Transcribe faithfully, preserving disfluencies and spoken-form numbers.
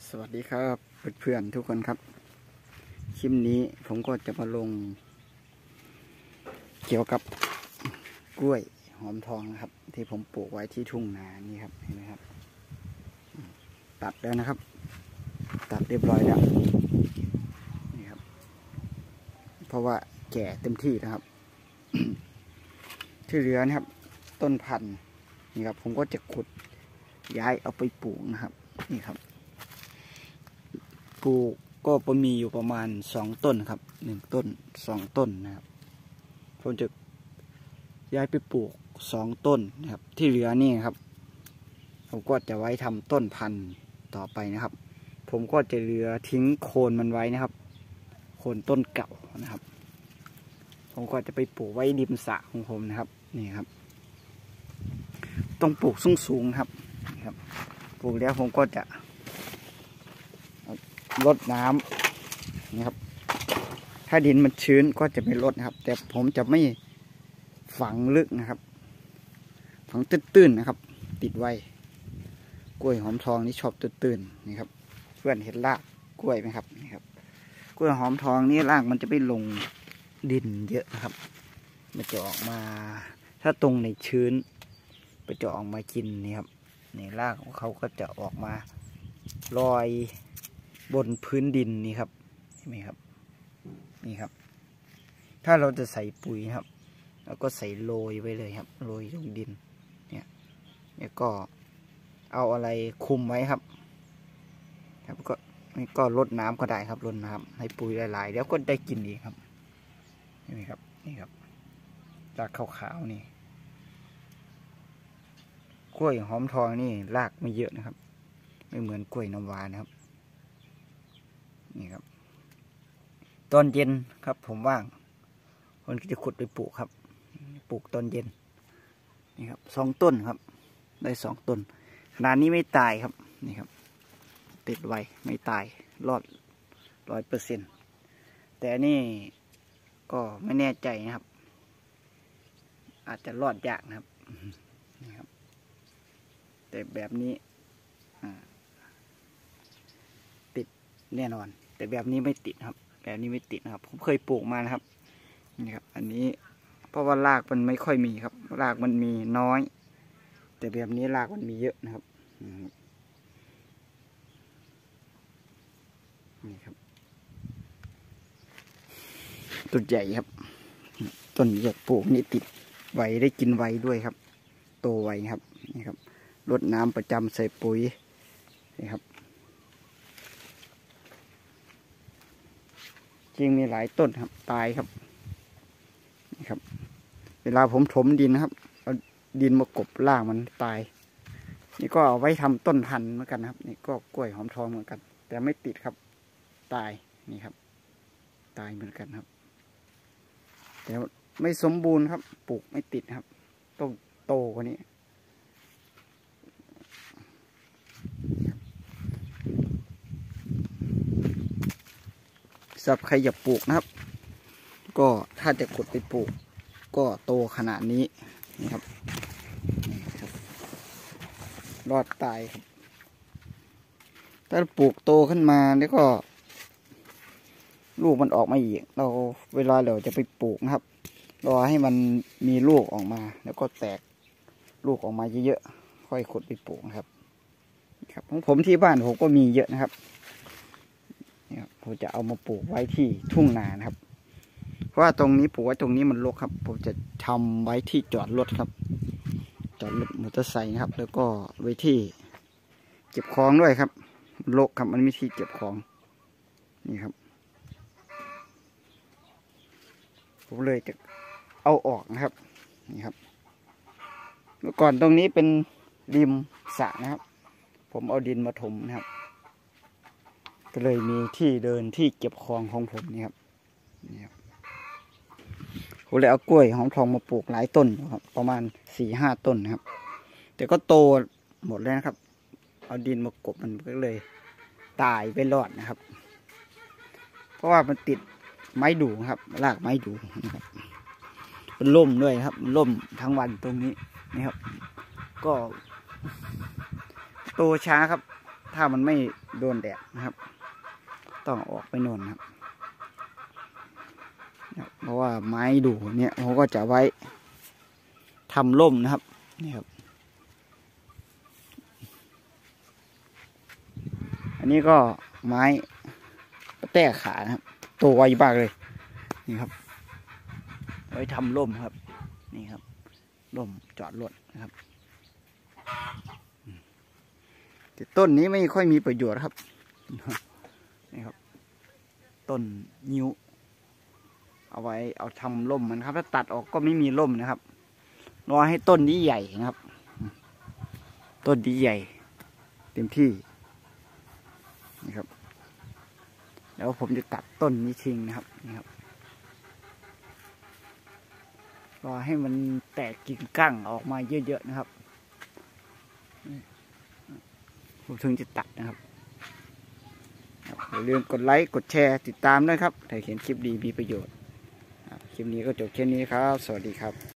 สวัสดีครับเพื่อนๆทุกคนครับคลิปนี้ผมก็จะมาลงเกี่ยวกับกล้วยหอมทองนะครับที่ผมปลูกไว้ที่ทุ่งนานี่ครับเห็นไหมครับตัดแล้วนะครับตัดเรียบร้อยแล้วนี่ครับเพราะว่าแก่เต็มที่นะครับ ที่เหลือนะครับต้นพันธุ์นี่ครับผมก็จะขุดย้ายเอาไปปลูกนะครับนี่ครับปลูกก็มีอยู่ประมาณสองต้นครับหนึ่งต้นสองต้นนะครับผมจะย้ายไปปลูกสองต้นนะครับที่เหลือนี่ครับผมก็จะไว้ทำต้นพันธุ์ต่อไปนะครับผมก็จะเหลือทิ้งโคนมันไว้นะครับโคนต้นเก่านะครับผมก็จะไปปลูกไว้ริมสระของผมนะครับนี่ครับต้องปลูกสูงๆครับนี่ครับปลูกแล้วผมก็จะรดน้ำนะครับถ้าดินมันชื้นก็จะไม่รดนะครับแต่ผมจะไม่ฝังลึกนะครับฝังตื้นๆนะครับติดไว้กล้วยหอมทองนี่ชอบตื้นๆนี่ครับเพื่อนเห็นรากกล้วยไหมครับนี่ครับกล้วยหอมทองนี่รากมันจะไม่ลงดินเยอะนะครับมันจะออกมาถ้าตรงในชื้นมันจะออกมากินนี่ครับนี่รากของเขาก็จะออกมาลอยบนพื้นดินนี่ครับเห็นไหมครับนี่ครับถ้าเราจะใส่ปุ๋ยครับแล้วก็ใส่โรยไว้เลยครับโรยลงดินเนี่ยแล้วก็เอาอะไรคุมไว้ครับครับก็นี่ก็รดน้ำก็ได้ครับรดน้ำให้ปุ๋ยหลายๆแล้วก็ได้กินอีกครับเห็นไหมครับนี่ครับรากขาวๆนี่กล้วยหอมทองนี่รากไม่เยอะนะครับไม่เหมือนกล้วยน้ำว้านะครับนี่ครับตอนเย็นครับผมว่างคนก็จะขุดไปปลูกครับปลูกตอนเย็นนี่ครับสองต้นครับได้สองต้นขนาดนี้ไม่ตายครับนี่ครับติดไว้ไม่ตายรอดร้อยเปอร์เซ็นต์แต่นี่ก็ไม่แน่ใจนะครับอาจจะรอดยากนะครับนี่ครับแต่แบบนี้ติดแน่นอนแต่แบบนี้ไม่ติดครับแบบนี้ไม่ติดนะครับผมเคยปลูกมานะครับนี่ครับอันนี้เพราะว่ารากมันไม่ค่อยมีครับรากมันมีน้อยแต่แบบนี้รากมันมีเยอะนะครับนี่ครับต้นใหญ่ครับต้นใหญ่ปลูกนี่ติดไวได้กินไวด้วยครับโตไวครับนี่ครับรดน้ำประจำใส่ปุ๋ยนี่ครับจริงมีหลายต้นครับตายครับนี่ครับเวลาผมถมดินนะครับเอาดินมากบล่างมันตายนี่ก็เอาไว้ทำต้นพันธุ์เหมือนกันครับนี่ก็กล้วยหอมทองเหมือนกันแต่ไม่ติดครับตายนี่ครับตายเหมือนกันครับแต่ไม่สมบูรณ์ครับปลูกไม่ติดครับต้องโตกว่านี้สำหรับใครอยากปลูกนะครับก็ถ้าจะขุดไปปลูกก็โตขนาดนี้นี่ครับรอดตายครับถ้าปลูกโตขึ้นมาแล้วก็ลูกมันออกมาอีกเราเวลาเราจะไปปลูกนะครับรอให้มันมีลูกออกมาแล้วก็แตกลูกออกมาเยอะๆค่อยขุดไปปลูกนะครับครับของผมที่บ้านผมก็มีเยอะนะครับเนี่ยผมจะเอามาปลูกไว้ที่ทุ่งนานะครับเพราะว่าตรงนี้ปลูกไว้ตรงนี้มันรกครับผมจะทำไว้ที่จอดรถครับจอดรถมอเตอร์ไซค์นะครับแล้วก็ไว้ที่เก็บของด้วยครับรกครับมันมีที่เก็บของนี่ครับผมเลยจะเอาออกนะครับนี่ครับเมื่อก่อนตรงนี้เป็นริมสระนะครับผมเอาดินมาถมนะครับก็เลยมีที่เดินที่เก็บของของผมนี่ครับนี่ครับผมเลยเอากล้วยหอมทองมาปลูกหลายต้นครับประมาณสี่ห้าต้นนะครับแต่ก็โตหมดแล้วนะครับเอาดินมากบมันก็เลยตายไปรอดนะครับเพราะว่ามันติดไม้ดูครับรากไม้ดูนะครับมันล่มด้วยครับล่มทั้งวันตรงนี้นะครับก็โตช้าครับถ้ามันไม่โดนแดดนะครับต้องออกไปโน่นครับเพราะว่าไม้ดูเนี่ยเขาก็จะไว้ทำร่มนะครับนี่ครับอันนี้ก็ไม้แต้ขานะครับโตไวมากเลยนี่ครับไว้ทำร่มครับนี่ครับร่มจอดรถนะครับแต่ต้นนี้ไม่ค่อยมีประโยชน์ครับนี่ครับต้นนิ้วเอาไว้เอาทำร่มมันครับถ้าตัดออกก็ไม่มีร่มนะครับรอให้ต้นนี้ใหญ่นะครับต้นนี้ใหญ่เต็มที่นะครับแล้วผมจะตัดต้นนี้ทิ้งนะครับนี่ครับรอให้มันแตกกิ่งก้านออกมาเยอะๆนะครับผมถึงจะตัดนะครับอย่าลืมกดไลค์กดแชร์ติดตามด้วยครับถ้าเห็นคลิปดีมีประโยชน์คลิปนี้ก็จบแค่นี้ครับสวัสดีครับ